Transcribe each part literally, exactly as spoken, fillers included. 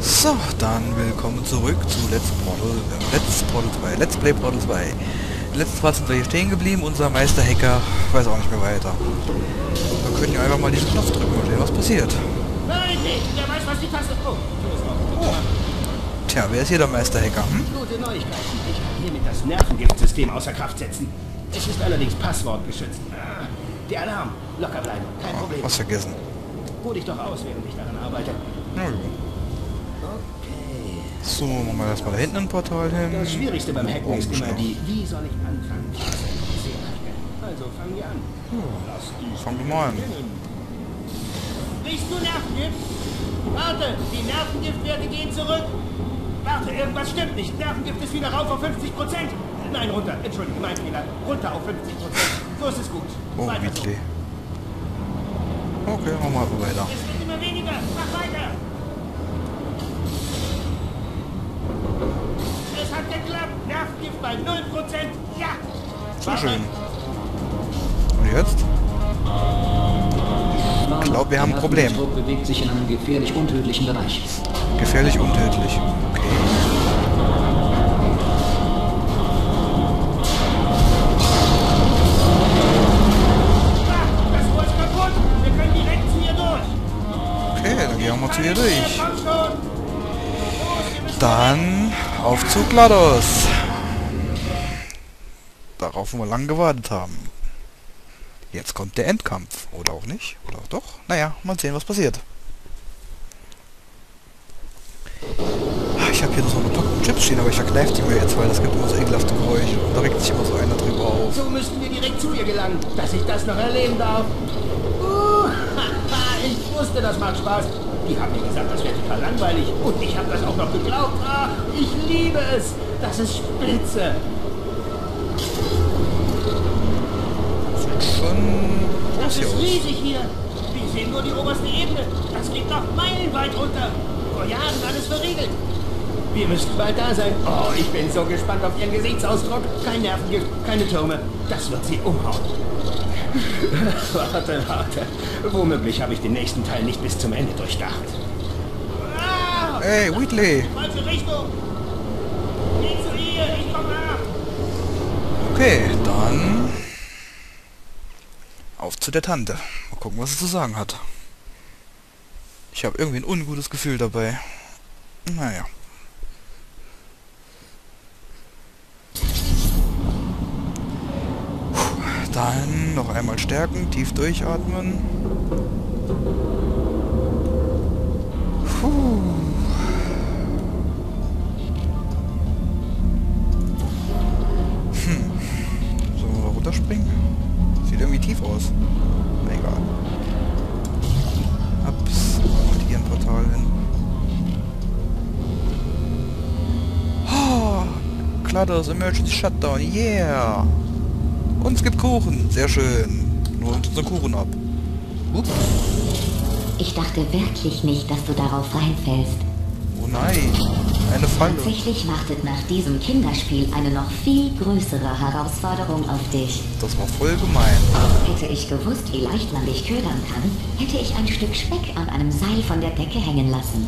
So, dann willkommen zurück zu Let's Portal, äh, Let's Portal zwei, Let's Play Portal zwei. Letztes Mal sind wir hier stehen geblieben, unser Meister-Hacker weiß auch nicht mehr weiter. Wir können ja einfach mal diesen Knopf drücken und sehen, was passiert. Nein, nicht, der weiß, was die Taste... Oh, oh. Tja, wer ist hier der Meister-Hacker? Hm? Gute Neuigkeiten. Ich kann hiermit das Nervengiftsystem außer Kraft setzen. Es ist allerdings passwortgeschützt. Ah, der Alarm. Locker bleiben, kein Oh, Problem. was vergessen. Ruh dich doch aus, während ich daran arbeite. Na ja. Okay. So, machen wir erstmal da hinten ein Portal hin. Das Schwierigste beim Hacken ist immer Umschau. die, wie soll ich anfangen? Also fangen wir an. Lass die Fangen wir mal an. Riechst du Nervengift? Warte, die Nervengiftwerte gehen zurück. Warte, irgendwas stimmt nicht. Nervengift ist wieder rauf auf fünfzig Prozent. Nein, runter. Entschuldige, mein Fehler. Runter auf fünfzig Prozent. So ist es gut. Oh, Weiter so. Weekly. Okay, machen wir aber weiter. Es wird immer weniger. Mach weiter. Es hat geklappt. Nervengift bei null Prozent. Ja. Sehr schön. Und jetzt? Ich glaube, wir haben ein Problem. Der Druck bewegt sich in einem gefährlich untödlichen Bereich. Gefährlich untödlich. Okay. Ah, das Rohr ist kaputt. Wir können direkt zu ihr durch. Okay, dann gehen wir mal zu ihr durch. Komm schon. Dann auf zu GLaDOS. Darauf, wo wir lang gewartet haben. Jetzt kommt der Endkampf. Oder auch nicht. Oder auch doch. Naja, mal sehen, was passiert. Ich habe hier noch so eine Packung Chips stehen, aber ich verkneife die mir jetzt, weil das gibt immer so ekelhafte Geräusche. Und da regt sich immer so einer drüber auf. So müssten wir direkt zu ihr gelangen, dass ich das noch erleben darf. Uh, ich wusste, das macht Spaß. Die haben mir gesagt, das wäre total langweilig. Und ich habe das auch noch geglaubt. Ach, ich liebe es. Das ist spitze. Schon Das groß hier ist aus. riesig hier. Wir sehen nur die oberste Ebene. Das geht noch meilenweit runter. Vor Jahren alles verriegelt. Wir müssten bald da sein. Oh, ich bin so gespannt auf Ihren Gesichtsausdruck. Kein Nervengift, keine Türme. Das wird sie umhauen. Warte, warte. Womöglich habe ich den nächsten Teil nicht bis zum Ende durchdacht. Ah! Hey, Wheatley! Falsche Richtung! Geh zu ihr, ich komme nach! Okay, dann auf zu der Tante. Mal gucken, was sie zu sagen hat. Ich habe irgendwie ein ungutes Gefühl dabei. Naja. Dann noch einmal stärken, tief durchatmen. Puh. Hm. Sollen wir mal runterspringen? Sieht irgendwie tief aus. Na egal. Ups. Und hier ein Portal hin. Oh, GLaDOS Emergency Shutdown. Yeah! Und es gibt Kuchen. Sehr schön. Nur uns unseren Kuchen ab. Ups. Ich dachte wirklich nicht, dass du darauf reinfällst. Oh nein. Eine Falle. Tatsächlich wartet nach diesem Kinderspiel eine noch viel größere Herausforderung auf dich. Das war voll gemein. Hätte ich gewusst, wie leicht man dich ködern kann, hätte ich ein Stück Speck an einem Seil von der Decke hängen lassen.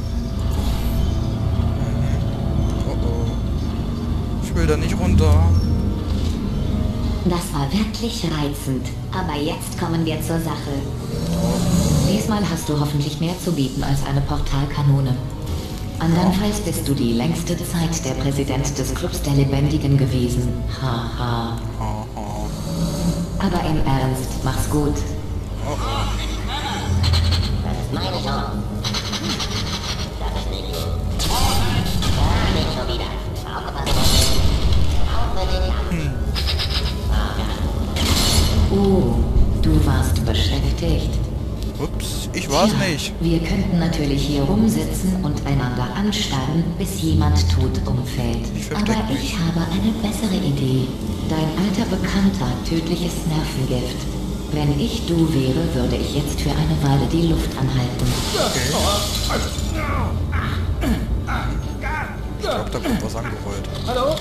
Oh oh. Ich will da nicht runter. Das war wirklich reizend. Aber jetzt kommen wir zur Sache. Diesmal hast du hoffentlich mehr zu bieten als eine Portalkanone. Andernfalls bist du die längste Zeit der Präsident des Clubs der Lebendigen gewesen. Haha. Oh, oh. Aber im Ernst, mach's gut. Oh, oh. Das ist meine Chance. Das ist nicht gut. Ja, nicht schon wieder. Aufgepasst. Auf mit den Jacken. Oh, du warst beschäftigt. Ups, ich war's Tja, nicht. Wir könnten natürlich hier rumsitzen und einander anstarren, bis jemand tot umfällt. Ich versteck Aber mich. ich habe eine bessere Idee. Dein alter Bekannter, tödliches Nervengift. Wenn ich du wäre, würde ich jetzt für eine Weile die Luft anhalten. Ich glaube, da kommt was angerollt. Hallo?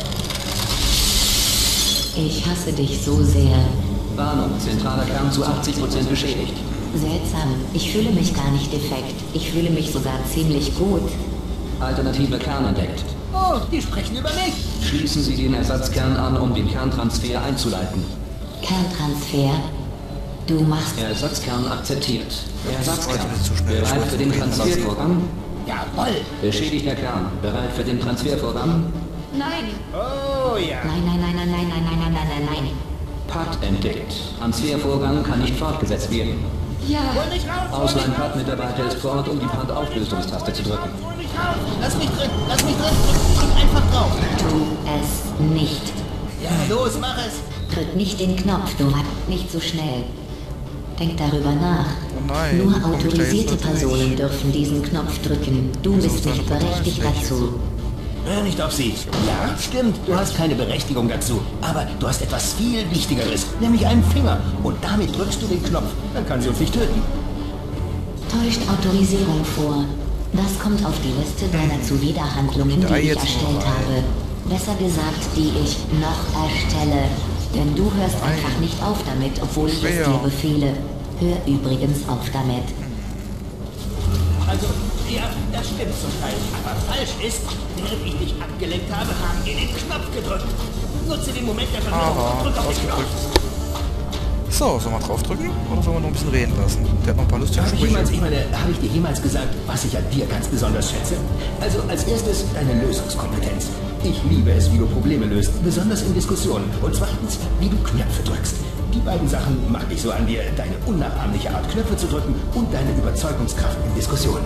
Ich hasse dich so sehr. Warnung, zentraler Kern zu achtzig Prozent beschädigt. Seltsam. Ich fühle mich gar nicht defekt. Ich fühle mich sogar ziemlich gut. Alternative Kern entdeckt. Oh, die sprechen über mich. Schließen Sie den Ersatzkern an, um den Kerntransfer einzuleiten. Kerntransfer. Du machst... Ersatzkern akzeptiert. Ersatzkern. Heute bist du zu schnell. Bereit für den Transfervorgang? Jawohl. Beschädigter Kern. Bereit für den Transfervorgang? Nein! Oh ja. Nein, nein, nein, nein, nein, nein, nein, nein, nein, nein, nein. P A D entdeckt. Transfervorgang kann nicht fortgesetzt werden. Ja. Hol mich raus. hol Ausland mich P A raus. D-Mitarbeiter ist vor Ort, um die P A D-Auflösungstaste zu drücken. Hol mich raus. Lass mich drin. Lass mich drin. Drück, drück einfach drauf. Tu es nicht. Ja, los, mach es. Drück nicht den Knopf, du hast nicht so schnell. Denk darüber nach. Oh nein, Nur komm, autorisierte Jason, Personen nicht. dürfen diesen Knopf drücken. Du So, bist dann nicht drück berechtigt ich nicht. dazu. Hör nicht auf sie. Ja, stimmt. Du hast keine Berechtigung dazu. Aber du hast etwas viel Wichtigeres, nämlich einen Finger. Und damit drückst du den Knopf. Dann kann sie uns nicht töten. Täuscht Autorisierung vor. Das kommt auf die Liste deiner Zuwiderhandlungen, Da die ich jetzt erstellt mal. habe. Besser gesagt, die ich noch erstelle. Denn du hörst Nein. einfach nicht auf damit, obwohl ich Schwer. es dir befehle. Hör übrigens auf damit. Also, ja, das stimmt zum Teil. Aber falsch ist, während ich dich abgelenkt habe, haben wir den Knopf gedrückt. Nutze den Moment der Verwirrung Aha, und drück auf den Knopf. ausgedrückt. So, sollen wir draufdrücken? Oder sollen wir noch ein bisschen reden lassen? Der hat noch ein paar lustige Habe ich, Sprüche. jemals, ich meine, habe ich dir jemals gesagt, was ich an dir ganz besonders schätze? Also als erstes deine Lösungskompetenz. Ich liebe es, wie du Probleme löst, besonders in Diskussionen. Und zweitens, wie du Knöpfe drückst. Die beiden Sachen mag ich so an dir. Deine unnachahmliche Art, Knöpfe zu drücken und deine Überzeugungskraft in Diskussionen.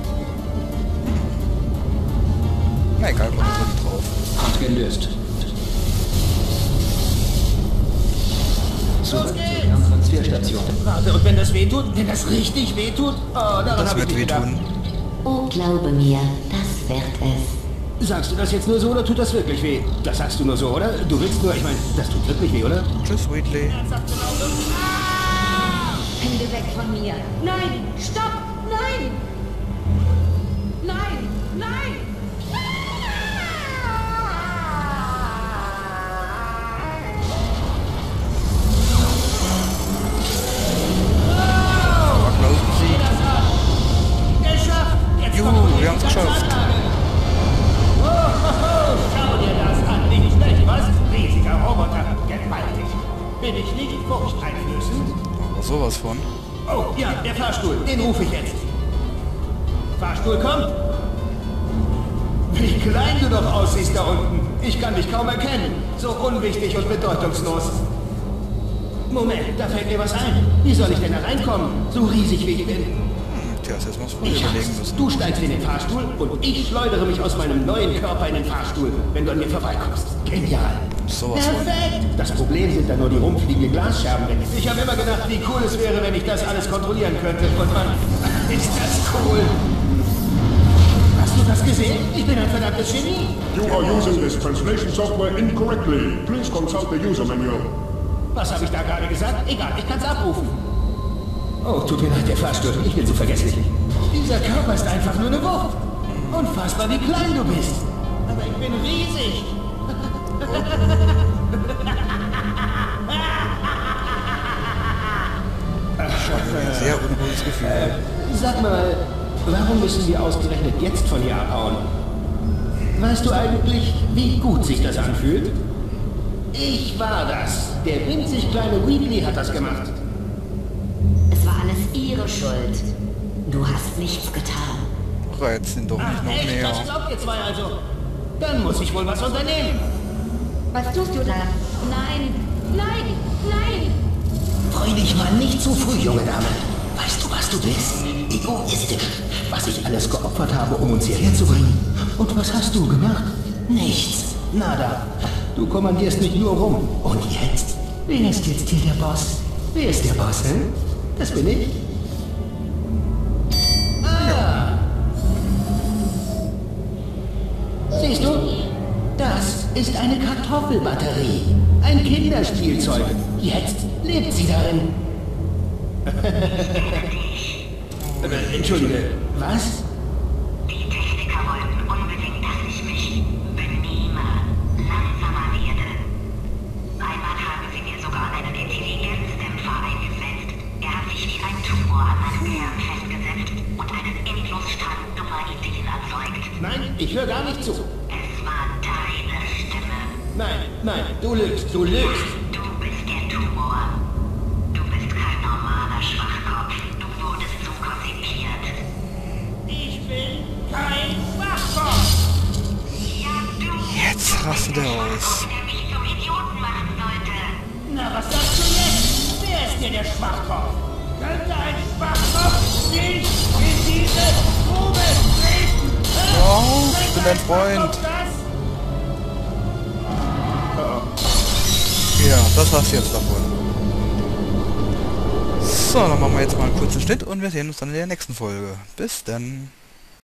Na egal, komm, wir drücken drauf. Hat gelöst. Zurück zur Kerntransferstation. Warte, und wenn das wehtut, wenn das richtig wehtut, oh, daran Das habe ich wird nicht gedacht. wehtun. Oh, glaube mir, das wird es. Sagst du das jetzt nur so oder tut das wirklich weh? Das sagst du nur so, oder? Du willst nur, ich meine, das tut wirklich weh, oder? Tschüss, Wheatley. Hände weg von mir. Nein, stopp, nein. Nein, nein. Aber Klaus besiegt. Geschafft! Jetzt Juhu, kontrolliert wir haben's die ganze geschafft. Anlage. Oh, ho, ho, schau dir das an. Nicht schlecht, was? Riesiger Roboter. Gewaltig. Bin ich nicht furchteinflößend? Aber sowas von. Oh, ja, der Fahrstuhl. Den rufe ich jetzt. Fahrstuhl kommt. Wie klein du doch aussiehst da unten. Ich kann dich kaum erkennen. So unwichtig und bedeutungslos. Moment, da fällt mir was ein. Wie soll ich denn da reinkommen? So riesig wie ich bin. Tja, das muss man Ich überlegen hab's. müssen. Du steigst in den Fahrstuhl und ich schleudere mich aus meinem neuen Körper in den Fahrstuhl, wenn du an mir vorbeikommst. Genial. Sowas von. Perfekt. Das Problem sind dann nur die rumfliegenden Glasscherben. Ich habe immer gedacht, wie cool es wäre, wenn ich das alles kontrollieren könnte. Und man, ist das cool. Hast du das gesehen? Ich bin ein verdammtes Genie. You are using this translation software incorrectly. Please consult the user manual. Was habe ich da gerade gesagt? Egal, ich kann es abrufen. Oh, tut mir leid, der Fahrstuhl. Ich bin so vergesslich. Dieser Körper ist einfach nur eine Wucht. Unfassbar, wie klein du bist. Aber ich bin riesig. Sehr unruhiges Gefühl. Sag mal, warum müssen wir ausgerechnet jetzt von hier abhauen? Weißt du eigentlich, wie gut sich das anfühlt? Ich war das. Der winzig kleine Wheatley hat das gemacht. Es war alles ihre Schuld. Du hast nichts getan. Reizt ihn doch Ach, nicht noch echt? mehr. Das glaubt ihr zwei also. Dann muss ich wohl was unternehmen. Was tust du da? Nein, nein, nein. Freu dich mal nicht zu früh, junge Dame. Weißt du, was du bist? Egoistisch. Was ich alles geopfert habe, um uns hierher zu bringen. Und was hast du gemacht? Nichts. Nada. Du kommandierst nicht nur rum. Und jetzt? Wer ist jetzt hier der Boss? Wer ist der Boss, hä? Das bin ich. Ah. Siehst du? Das ist eine Kartoffelbatterie. Ein Kinderspielzeug. Jetzt lebt sie darin. äh, Entschuldige, was? Die Techniker wollten unbedingt, dass ich mich benehme, langsamer werde. Einmal haben sie mir sogar einen Intelligenzdämpfer eingesetzt. Er hat sich wie ein Tumor an meinem Kern festgesetzt und einen Endlosstrang dummer Ideen erzeugt. Nein, ich höre gar nicht zu. Es war deine Stimme. Nein, nein, du lügst, du lügst. Du bist der Tumor. Du bist kein normaler Schwachkopf. Du wurdest so konzipiert. Ich bin kein Schwachkopf. Ja, du. Jetzt rastet er aus. Der mich zum Idioten machen sollte. Na, was sagst du jetzt? Wer ist dir der Schwachkopf? Könnte ein Schwachkopf nicht in diese Grube treten? Oh, ich bin dein Freund. Ja, das hast du jetzt davon. So, dann machen wir jetzt mal einen kurzen Schnitt und wir sehen uns dann in der nächsten Folge. Bis dann.